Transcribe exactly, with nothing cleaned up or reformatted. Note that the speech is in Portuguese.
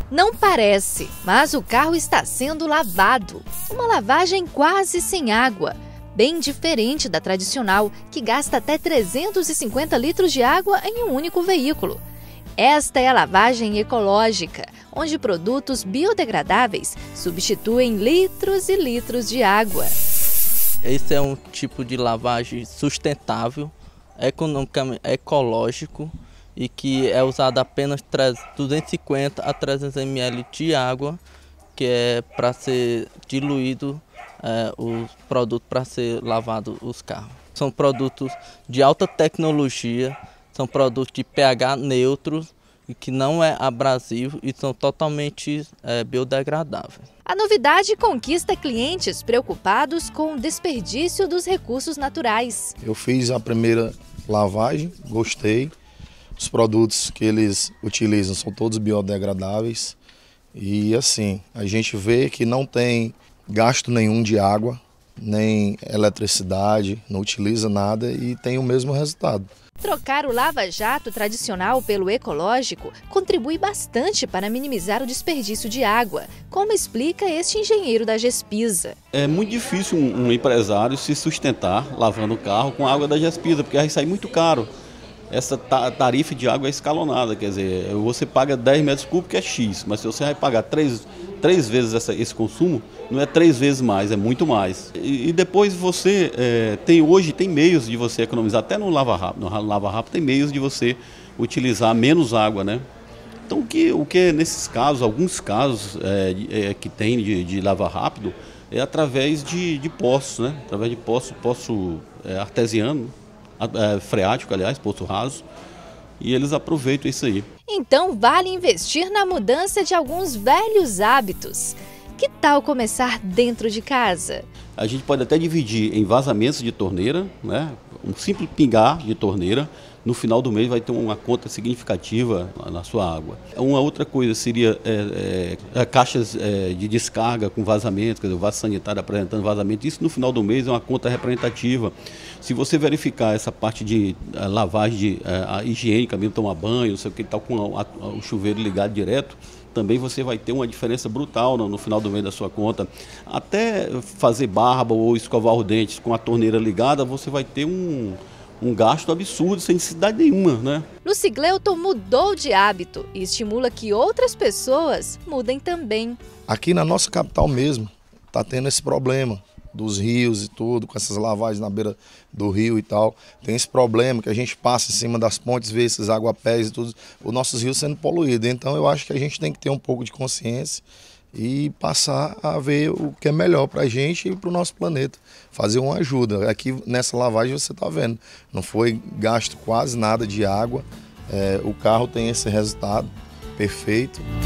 Não parece, mas o carro está sendo lavado. Uma lavagem quase sem água, bem diferente da tradicional, que gasta até trezentos e cinquenta litros de água em um único veículo. Esta é a lavagem ecológica, onde produtos biodegradáveis substituem litros e litros de água. Esse é um tipo de lavagem sustentável, economicamente ecológico e que é usado apenas duzentos e cinquenta a trezentos mililitros de água, que é para ser diluído é, o produto para ser lavado os carros. São produtos de alta tecnologia, são produtos de pH neutro e que não é abrasivo e são totalmente é, biodegradáveis. A novidade conquista clientes preocupados com o desperdício dos recursos naturais. Eu fiz a primeira lavagem, gostei. Os produtos que eles utilizam são todos biodegradáveis e assim, a gente vê que não tem gasto nenhum de água, nem eletricidade, não utiliza nada e tem o mesmo resultado. Trocar o lava-jato tradicional pelo ecológico contribui bastante para minimizar o desperdício de água, como explica este engenheiro da Gespisa. É muito difícil um, um empresário se sustentar lavando o carro com a água da Gespisa, porque aí sai muito caro. Essa tarifa de água é escalonada, quer dizer, você paga dez metros cúbicos, que é X, mas se você vai pagar três, três vezes essa, esse consumo, não é três vezes mais, é muito mais. E, e depois você, é, tem hoje tem meios de você economizar, até no Lava Rápido, no Lava Rápido tem meios de você utilizar menos água, né? Então o que, o que nesses casos, alguns casos é, é, que tem de, de Lava Rápido, é através de, de poços, né? Através de poço, poço é, artesiano, É, freático, aliás, poço raso, e eles aproveitam isso aí. Então vale investir na mudança de alguns velhos hábitos. Que tal começar dentro de casa? A gente pode até dividir em vazamentos de torneira, né? Um simples pingar de torneira, no final do mês vai ter uma conta significativa na sua água. Uma outra coisa seria é, é, caixas é, de descarga com vazamento, quer dizer, o vaso sanitário apresentando vazamento. Isso no final do mês é uma conta representativa. Se você verificar essa parte de a lavagem de, a, a higiênica, mesmo tomar banho, não sei o que, tal, com a, a, o chuveiro ligado direto, também você vai ter uma diferença brutal no, no final do mês da sua conta. Até fazer barba ou escovar os dentes com a torneira ligada, você vai ter um, um gasto absurdo, sem necessidade nenhuma, né? Lucicleuton mudou de hábito e estimula que outras pessoas mudem também. Aqui na nossa capital mesmo, está tendo esse problema dos rios e tudo, com essas lavagens na beira do rio e tal. Tem esse problema que a gente passa em cima das pontes, vê esses aguapés e tudo, os nossos rios sendo poluídos. Então eu acho que a gente tem que ter um pouco de consciência e passar a ver o que é melhor para a gente e para o nosso planeta. Fazer uma ajuda. Aqui nessa lavagem você está vendo, não foi gasto quase nada de água. É, o carro tem esse resultado perfeito.